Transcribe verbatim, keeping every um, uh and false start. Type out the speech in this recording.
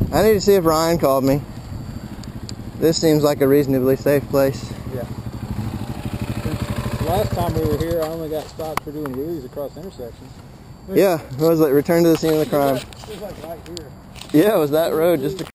I need to see if Ryan called me. This seems like a reasonably safe place. Yeah. Last time we were here, I only got stopped for doing wheelies across intersections. Yeah, it was like return to the scene of the crime. It was like right here. Yeah, it was that road just